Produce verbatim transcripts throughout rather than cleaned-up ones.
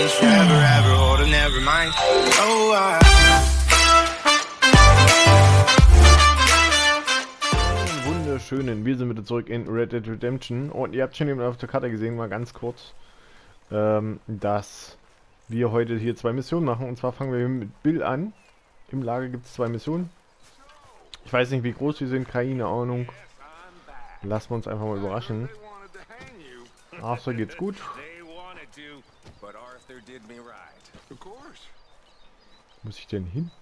was forever, ever, or never mind. Oh, I Wunderschönen, wir sind wieder zurück in Red Dead Redemption und ihr habt schon eben auf der Karte gesehen, mal ganz kurz, ähm, dass wir heute hier zwei Missionen machen. Und zwar fangen wir mit Bill an. Im Lager gibt es zwei Missionen. Ich weiß nicht, wie groß die sind, keine Ahnung. Lassen wir uns einfach mal überraschen. Arthur geht's gut. Wo muss ich denn hin?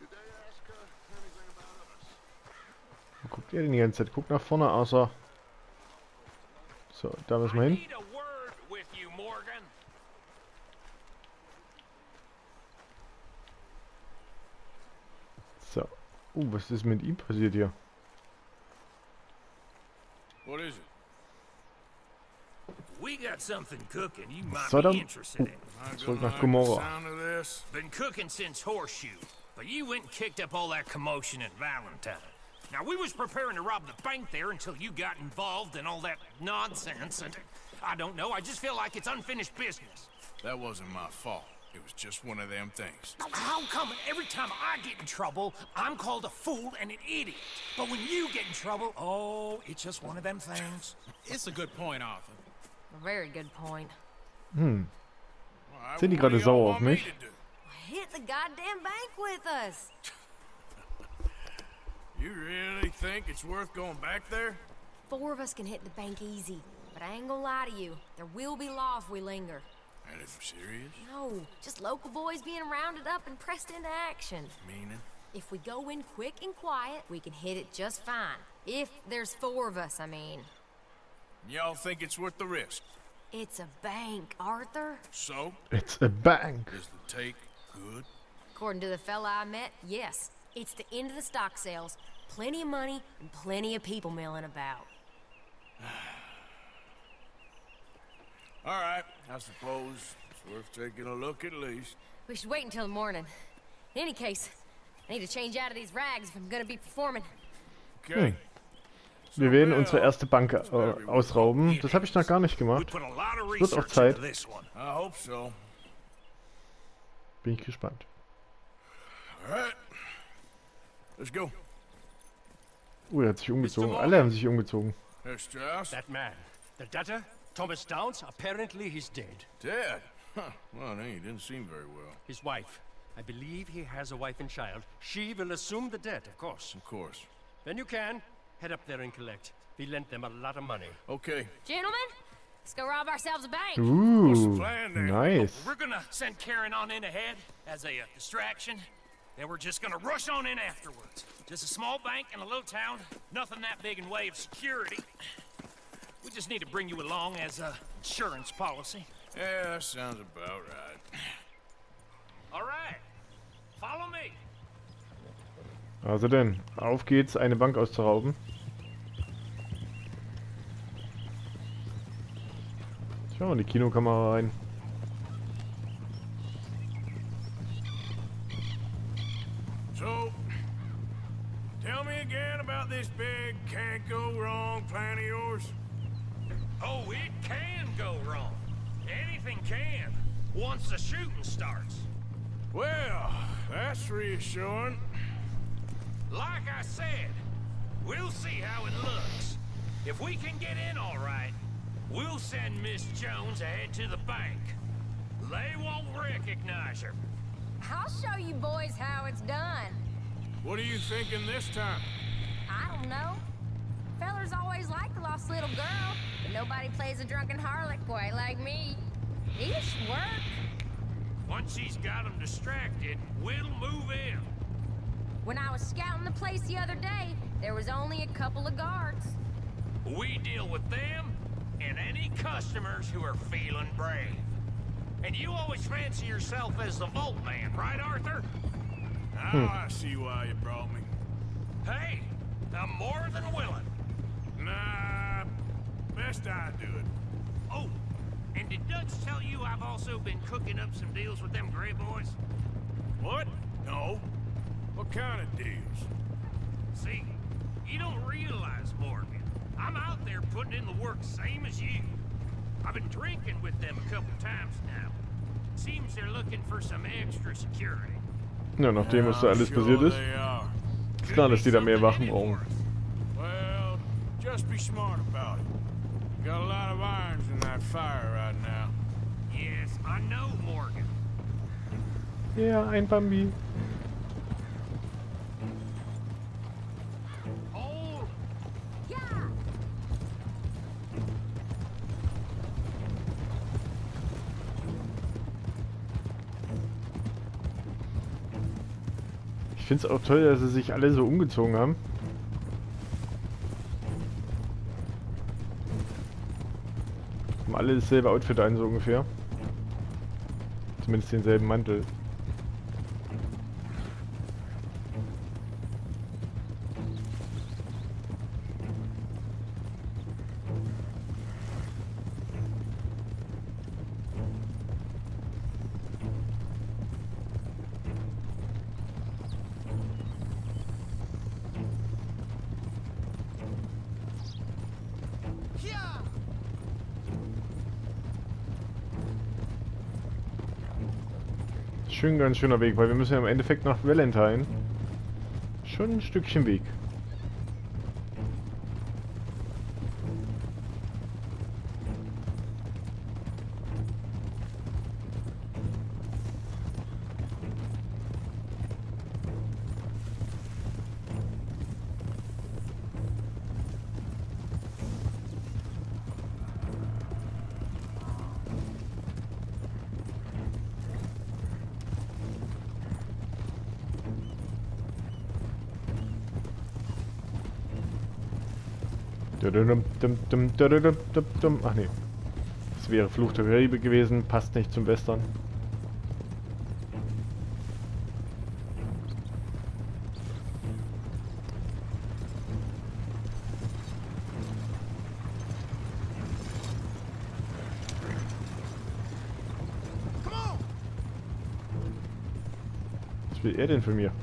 Wo guckt ihr denn die ganze Zeit? Guckt nach vorne, außer... So, da müssen wir hin. So. Uh, was ist mit ihm passiert hier? What is it? We got something cooking you might Saddam? be interested in. Uh, zurück nach Gomorrah. Been cooking since Horseshoe, but you went and kicked up all that commotion at Valentine. Now, we was preparing to rob the bank there until you got involved in all that nonsense, and I don't know, I just feel like it's unfinished business. That wasn't my fault. It was just one of them things. How come every time I get in trouble, I'm called a fool and an idiot? But when you get in trouble, oh, it's just one of them things. It's a good point, Arthur. A very good point. Hm. Right, Sind die what do gerade y'all sauer auf want me mich? to do? Hit the goddamn bank with us. You really think it's worth going back there? Four of us can hit the bank easy, but I ain't gonna lie to you. There will be law if we linger. And if you're serious? No, just local boys being rounded up and pressed into action. Meaning? If we go in quick and quiet, we can hit it just fine. If there's four of us, I mean. Y'all think it's worth the risk? It's a bank, Arthur. So? It's a bank. Is the take good? According to the fella I met, yes. It's the end of the stock sales. Plenty of money and plenty of people milling about. All right, I suppose it's worth taking a look at least. We should wait until the morning. In any case, I need to change out of these rags if I'm gonna be performing. Okay. Hm. Wir werden unsere erste Bank äh, ausrauben. Das habe ich noch gar nicht gemacht. Wird auch Zeit. I hope so. Bin ich gespannt. All right. Let's go. Uh, er hat sich umgezogen. Alle haben sich umgezogen. Herr Strauss? That man, the debtor, Thomas Downs, apparently he's dead. Dead? Huh. Well, no, he didn't seem very well. His wife. I believe he has a wife and child. She will assume the debt, of course. Of course. Then you can head up there and collect. We lent them a lot of money. Okay. Gentlemen, let's go rob ourselves a bank. Ooh, plan there? nice. We're gonna send Karen on in ahead as a uh, distraction. Then we're just gonna rush on in afterwards. Just a small bank in a little town. Nothing that big in way of security. We just need to bring you along as a insurance policy. Yeah, that sounds about right. All right. Follow me. Also denn, auf geht's, eine Bank auszurauben. Schauen wir in die Kinokamera rein. So, tell me again about this big can't go wrong plan of yours. Oh, it can go wrong. Anything can, once the shooting starts. Well, that's reassuring. Like I said, we'll see how it looks. If we can get in all right, we'll send Miss Jones ahead to the bank. They won't recognize her. I'll show you boys how it's done. What are you thinking this time? I don't know. Fellers always like the lost little girl, but nobody plays a drunken harlot quite like me. It should work. Once she's got them distracted, we'll move in. When I was scouting the place the other day, there was only a couple of guards. We deal with them and any customers who are feeling brave. And you always fancy yourself as the Vault Man, right, Arthur? Now I see why you brought me. Hey, I'm more than willing. Nah, best I do it. Oh, and did Dutch tell you I've also been cooking up some deals with them Grey Boys? What? No. What kind of deals? See, you don't realize, Morgan. I'm out there putting in the work same as you. I've been drinking with them a couple times now. Seems they're looking for some extra security. Ja, nachdem was da alles passiert ist, ist klar, dass die da mehr Wachen brauchen. Well, just be smart about it. Got a lot of irons in that fire right now. Yes, I know, Morgan. Ja, ein Bambi. Hold. Yeah. Ich finde es auch toll, dass sie sich alle so umgezogen haben. Haben alle dasselbe Outfit an, so ungefähr. Zumindest denselben Mantel. Schön, ganz schöner Weg, weil wir müssen ja im Endeffekt nach Valentine. Schon ein Stückchen Weg. Ach nee. Das wäre Fluch der Karibik gewesen, passt nicht zum Western. Was will er denn von mir?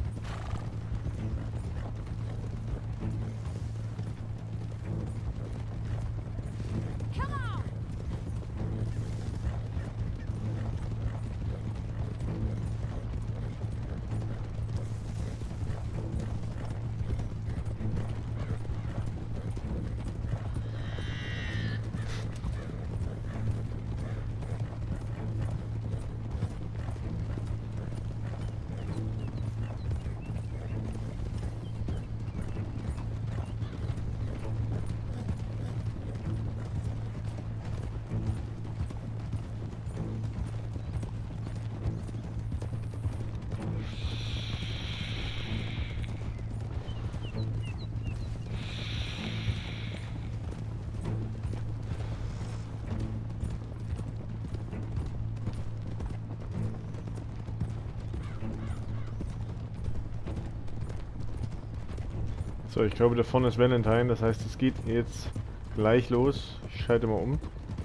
So, ich glaube, da vorne ist Valentine, das heißt, es geht jetzt gleich los. Ich schalte mal um.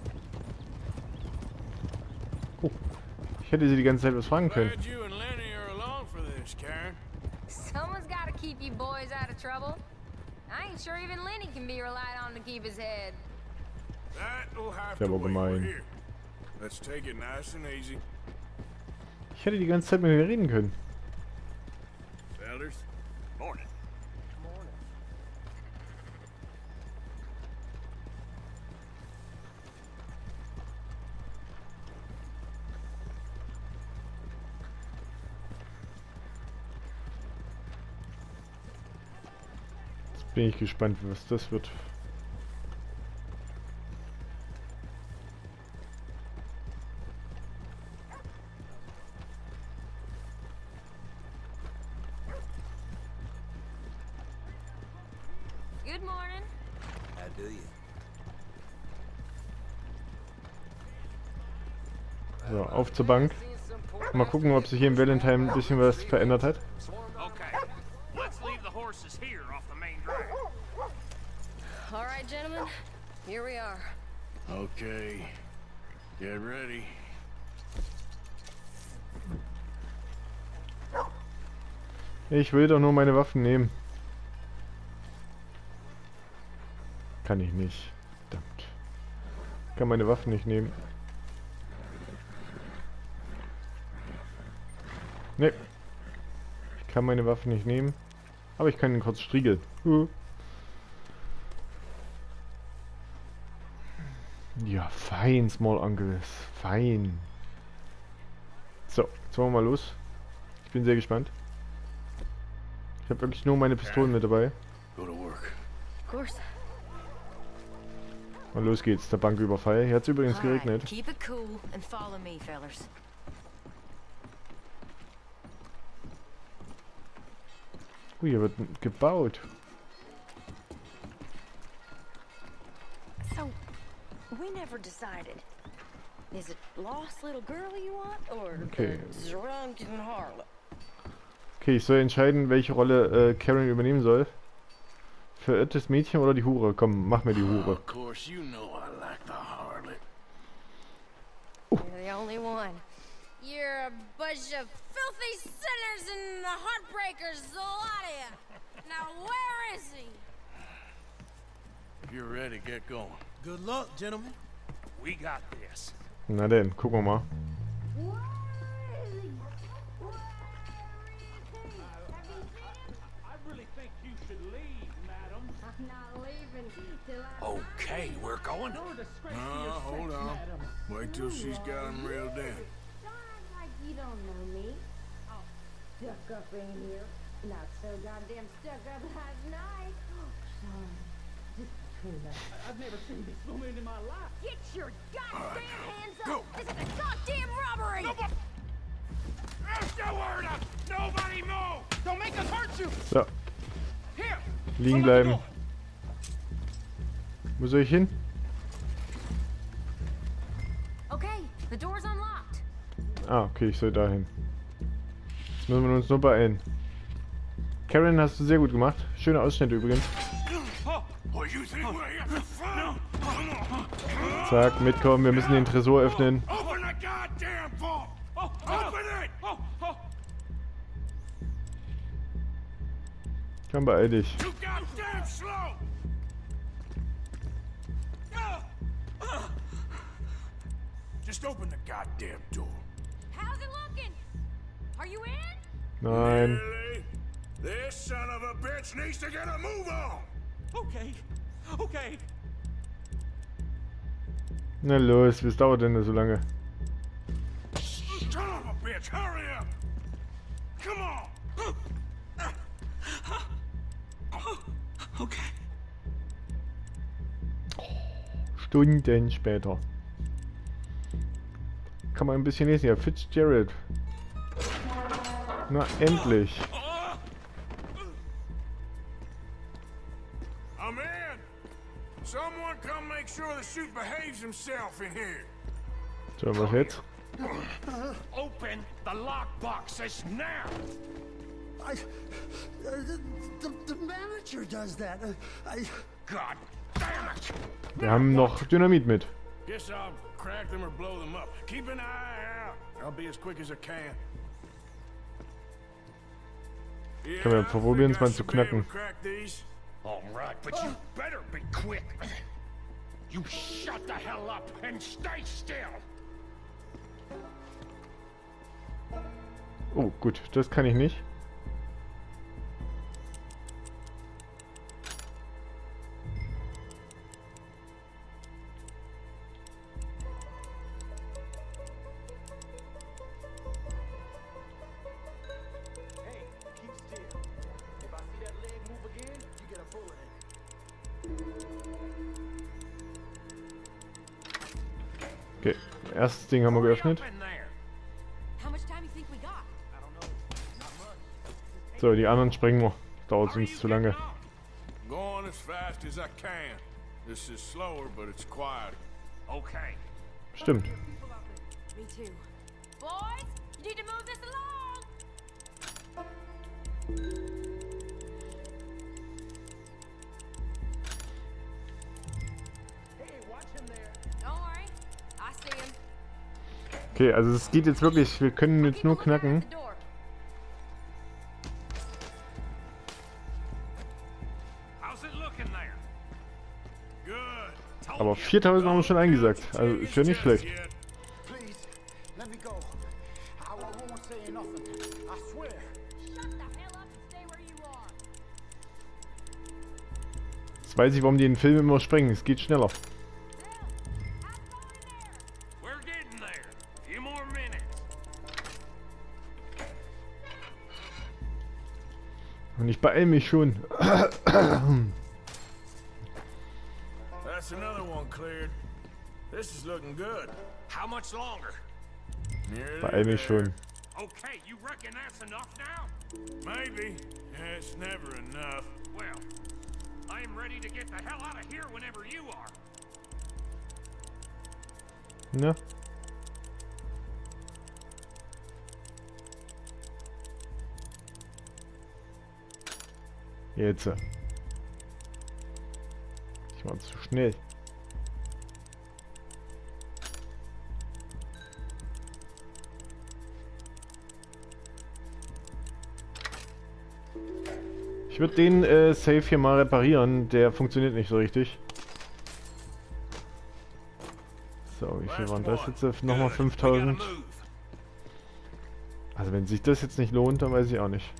Oh, ich hätte sie die ganze Zeit was fragen können. Glad you and Lenny are along for this, Karen. Someone's gotta keep you boys out of trouble. I ain't sure even Lenny can be relied on to keep his head. That'll have Der to war wait. We're gemein. here. Let's take it nice and easy. Ich hätte die ganze Zeit mit mir reden können. Fellas, morning. Jetzt bin ich gespannt, was das wird. Good morning. How do you? So, auf zur Bank. Mal gucken, ob sich hier im Valentine ein bisschen was verändert hat. Okay, let's leave the horses here off the main drag. All right, gentlemen. Here we are. Okay, get ready. Ich will doch nur meine Waffen nehmen. Kann ich nicht. Verdammt. Ich kann meine Waffen nicht nehmen. Ne. Ich kann meine Waffe nicht nehmen. Aber ich kann ihn kurz striegeln. Uh. Ja, fein, Small Uncles. Fein. So, jetzt wollen wir mal los. Ich bin sehr gespannt. Ich habe wirklich nur meine Pistolen mit dabei. Go to work. Of course. Und los geht's, der Banküberfall. Hier hat es übrigens Alright, geregnet. keep it cool and follow me, fellers. Ui, hier wird gebaut. So, we never decided. Is it lost little girl you want, or Okay. the drunken harlot? Okay, ich soll entscheiden, welche Rolle äh, Karen übernehmen soll. Verirrtes Mädchen oder die Hure? Komm, mach mir die Hure. Of course, you know I like the harlot. You're the only one. You're a bunch of filthy sinners and the heartbreakers, the lot of you. Now where is he? If you're ready, get going. Good luck, gentlemen. We got this. Na denn, gucken wir mal. Where is he? Where is he? Have you seen? I really think you should leave, madam. I'm not leaving till I Okay, we're going. You're a disgrace No, to your hold sex, on. madam. Wait till she's got him reeled in. Don't act like you don't know me. Oh, stuck up in here. Not so goddamn stuck up last night. Oh, sorry. Just between us. I've never seen this woman in my life. Get your goddamn hands up! go. This is a goddamn robbery! That's the word up! Nobody move! Don't make us hurt you. So, Here. liegen follow the bleiben. door. Wo soll ich hin? Okay, the door's unlocked. Ah, okay, ich soll dahin. Jetzt müssen wir uns nur beeilen. Karen, hast du sehr gut gemacht. Schöner Ausschnitt übrigens. What you think we're here for fun? Come on. Zack, mitkommen, wir müssen den Tresor öffnen. Open the goddamn vault! Open it! Oh, oh. Komm, beeil dich. You goddamn slow! Just open the goddamn door. How's it looking? Are you in? Nein. Really? This son of a bitch needs to get a move on! Okay. Okay. Na los, was dauert denn das so lange? Son of a bitch, hurry up! Come on! Okay. Stunden später. Kann man ein bisschen lesen. Ja, Fitzgerald. Na, endlich. I'm in! Someone come make sure the suit behaves himself in here. So, was jetzt? Open the lockboxes now! I. Uh, the, the, the manager does that. Uh, I. God damn it! Wir haben noch Dynamit mit. Guess I'll crack them or blow them up. Keep an eye out. I'll be as quick as I can. Yeah, Können wir I probieren, es think I mal zu should be able knacken. to crack these. All right, but you better be quick. You shut the hell up and stay still. Oh, gut, das kann ich nicht. Hey, keep still. If I see that leg move again, you get a bullet in it. Okay, erstes Ding haben wir Hurry up geöffnet. in there. How much time you think we got? I don't know. Not much. So, die anderen sprengen wir. Dauert How are uns you zu lange. getting on? Going as fast as I can. This is slower, but it's quieter. Okay. Stimmt. Me too. Boys, you need to move this along! Hey, watch him there. Don't worry, I see him. Okay, also es geht jetzt wirklich, wir können jetzt Keep nur a lookout at knacken. the door. How's it looking there? Good. Told Aber ya. viertausend haben wir schon eingesagt. Also ist ja nicht schlecht. Yet. Please, let me go. I won't say nothing. I swear. Shut the hell up and stay where you are. Jetzt weiß ich, warum die den Film immer sprengen. Es geht schneller. We're getting there. A few more minutes. Und ich beeile mich schon. That's another one cleared. This is looking good. How much longer? Nearly Beeil mich there. schon. Okay, you reckon that's enough now? Maybe. Yeah, it's never enough. Well, I am ready to get the hell out of here whenever you are. Ne? Jetzt. Ich war zu schnell. Ich würde den äh, Safe hier mal reparieren. Der funktioniert nicht so richtig. So, wie viel waren das jetzt? Nochmal fünftausend. Also wenn sich das jetzt nicht lohnt, dann weiß ich auch nicht.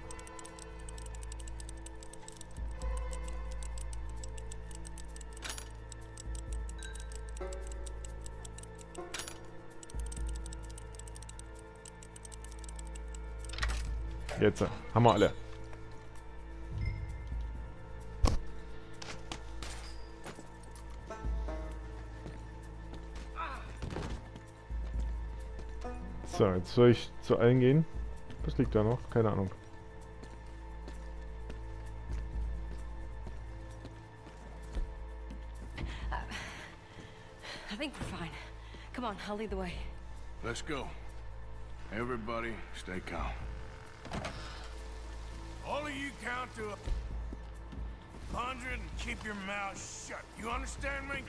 Jetzt haben wir alle. So, jetzt soll ich zu allen gehen. Was liegt da noch? Keine Ahnung. I think we're fine. Come on, I'll lead the way. Let's go. Everybody, stay calm. All of you count to a hundred and keep your mouth shut. You understand me?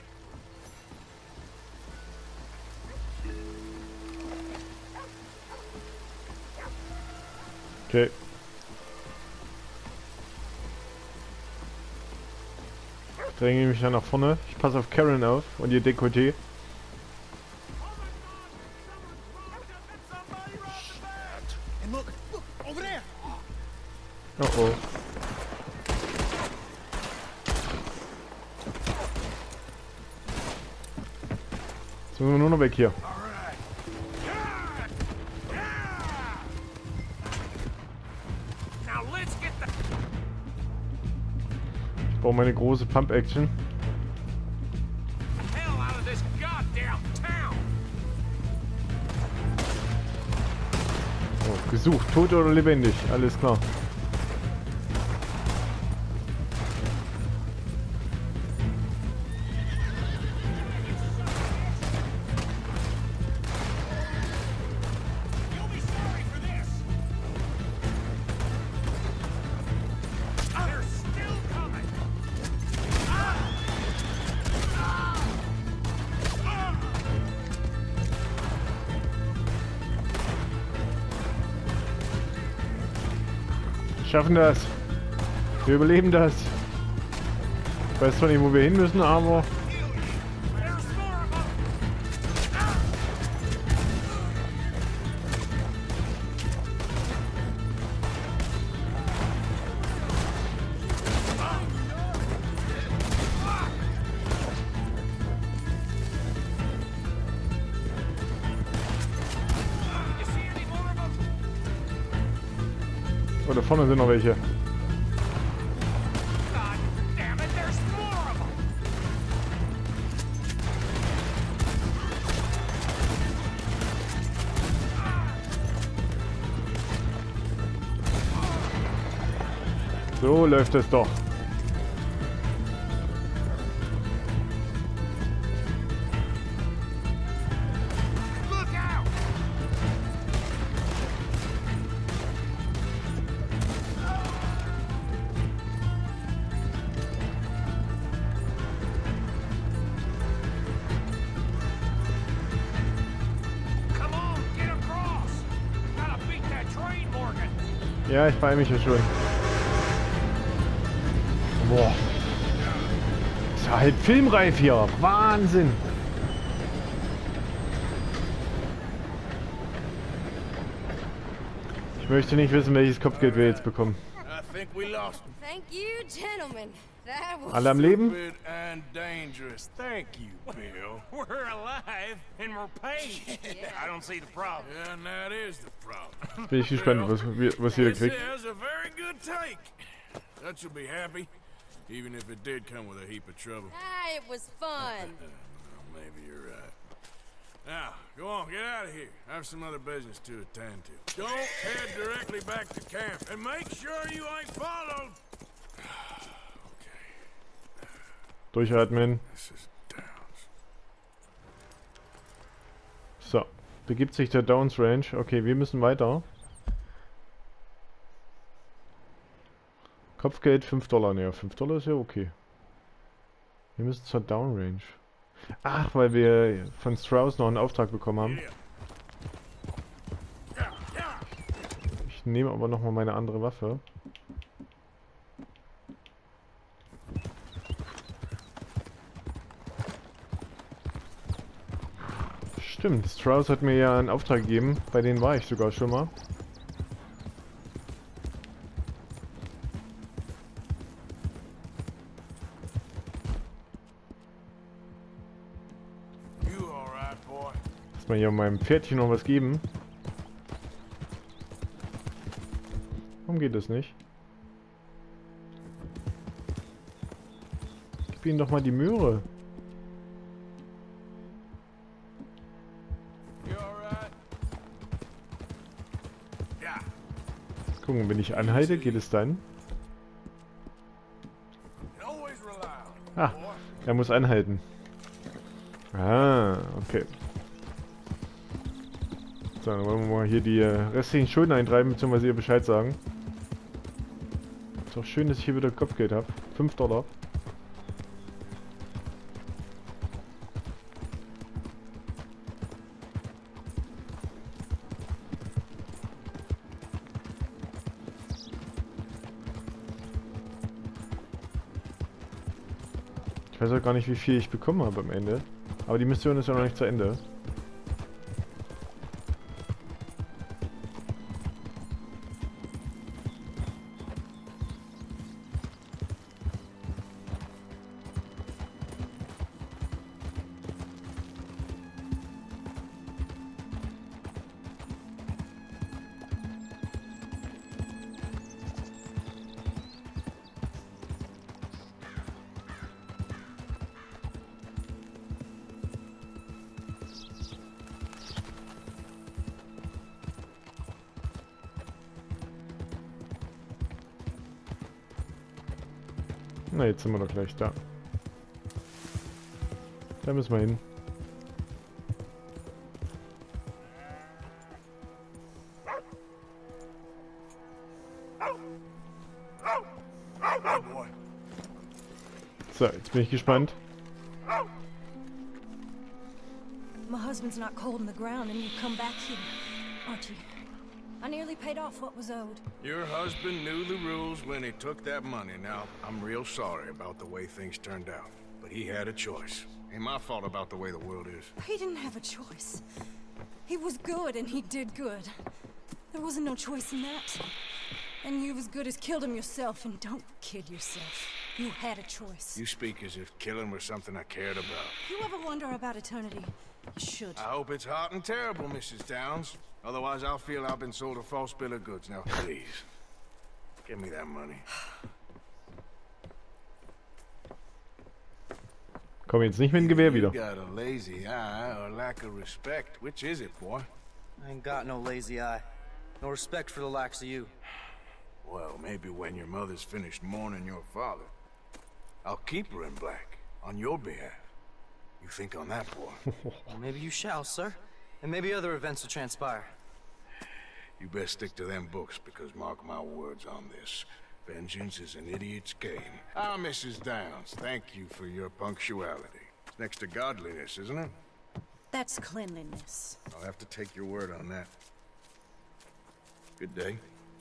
Okay. Ich dränge mich ja nach vorne. Ich passe auf Karen auf und ihr Dekolleté. And look, look, over there. Oh oh. Jetzt müssen wir nur noch weg hier. Now let's get the Ich brauche meine große Pump-Action. hell out of this goddamn town. Oh, gesucht, tot oder lebendig, alles klar. You'll be sorry for this. They're still coming. Wir schaffen das. Wir überleben das. Ich weiß zwar nicht, wo wir hin müssen, aber... There's more of them. You see any more of them? Oh, da vorne sind noch welche. God damn it, there's more of them. So läuft es doch. Look out! Come on, get across! Gotta beat that train, Morgan! Ja, ich beeile mich ja schon. Boah. Ist ja halt filmreif hier. Wahnsinn. möchte nicht wissen, welches Kopfgeld wir jetzt bekommen. I think we lost him. Thank you, gentlemen. That was Alle am Leben? Stupid and dangerous. Thank you, Bill. We're alive and we're paid. I don't see the problem. Yeah, and that is the problem. Bin ich gespannt, was, wir- was jeder This kriegt. is a very good take. Dutch will be happy, even if it did come with a heap of trouble. Ah, it was fun. Well, maybe you're right. Now, go on, get out of here. I have some other business to attend to. Don't head directly back to camp, and make sure you ain't followed. Durchatmen. This is Downs. So, begibt sich der Downs Range. Okay, wir müssen weiter. Kopfgeld fünf Dollar. Ne, fünf Dollar ist ja okay. Wir müssen zur Down Range. Ach, weil wir von Strauss noch einen Auftrag bekommen haben. Ich nehme aber nochmal meine andere Waffe. Stimmt, Strauss hat mir ja einen Auftrag gegeben. Bei denen war ich sogar schon mal. Lass mal hier meinem Pferdchen noch was geben. Warum geht das nicht? Gib ihm doch mal die Möhre. Jetzt gucken, wenn ich anhalte, geht es dann? Ah, er muss anhalten. Ah, okay. So, dann wollen wir mal hier die äh, restlichen Schulden eintreiben, beziehungsweise ihr Bescheid sagen. Ist doch schön, dass ich hier wieder Kopfgeld habe. fünf Dollar. Ich weiß auch gar nicht, wie viel ich bekommen habe am Ende. Aber die Mission ist ja noch nicht zu Ende. Na, jetzt sind wir doch gleich da. Da müssen wir hin. So, jetzt bin ich gespannt. My husband's not cold in the ground and you come back here, aren't you? I nearly paid off what was owed. Your husband knew the rules when he took that money. Now, I'm real sorry about the way things turned out. But he had a choice. Ain't my fault about the way the world is. He didn't have a choice. He was good and he did good. There wasn't no choice in that. And you've as good as killed him yourself, and don't kid yourself. You had a choice. You speak as if killing was something I cared about. You ever wonder about eternity? You should. I hope it's hot and terrible, Missus Downs. Otherwise, I'll feel I've been sold a false bill of goods. Now, please, give me that money. Komm jetzt nicht mit dem Gewehr wieder. You got a lazy eye or lack of respect. Which is it, boy? I ain't got no lazy eye. No respect for the likes of you. Well, maybe when your mother's finished mourning your father, I'll keep her in black on your behalf. You think on that, boy? Well, maybe you shall, sir. And maybe other events will transpire. You best stick to them books, because mark my words on this. Vengeance is an idiot's game. Ah, Missus Downs, thank you for your punctuality. It's next to godliness, isn't it? That's cleanliness. I'll have to take your word on that. Good day.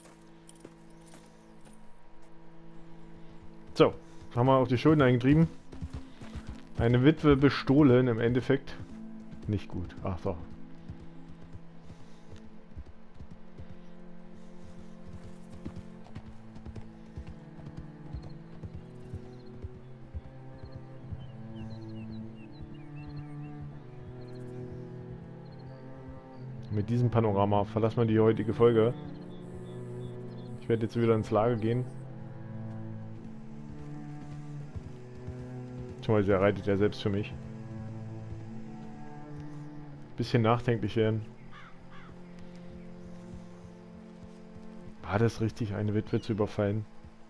So, haben wir auch die Schulden eingetrieben. Eine Witwe bestohlen im Endeffekt. Nicht gut. Ach so. mit diesem Panorama verlassen wir die heutige Folge. Ich werde jetzt wieder ins Lager gehen. Beziehungsweise er reitet ja selbst für mich. Bisschen nachdenklich werden. War das richtig, eine Witwe zu überfallen?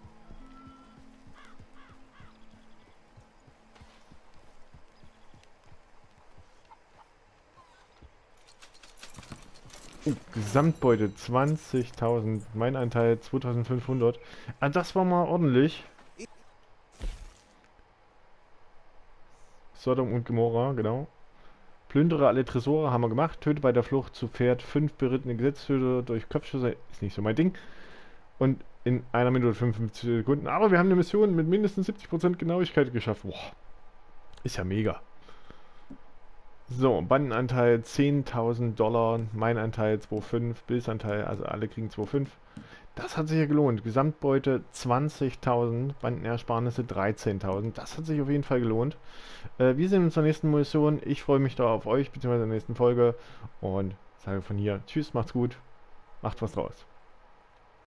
Oh, Gesamtbeute zwanzigtausend, mein Anteil zweitausendfünfhundert. Ah, das war mal ordentlich. Sodom und Gomorra, genau. Plündere alle Tresore, haben wir gemacht. Töte bei der Flucht zu Pferd fünf berittene Gesetztöter durch Kopfschüsse. Ist nicht so mein Ding. Und in einer Minute fünfundfünfzig Sekunden. Aber wir haben eine Mission mit mindestens siebzig Prozent Genauigkeit geschafft. Boah. Ist ja mega. So, Bandenanteil zehntausend Dollar. Mein Anteil zwei Komma fünf. Bills Anteil, also alle kriegen zwei Komma fünf. Das hat sich ja gelohnt. Gesamtbeute zwanzigtausend, Bandenersparnisse dreizehntausend. Das hat sich auf jeden Fall gelohnt. Äh, wir sehen uns in der nächsten Mission. Ich freue mich da auf euch, beziehungsweise in der nächsten Folge. Und sage von hier, tschüss, macht's gut, macht was draus.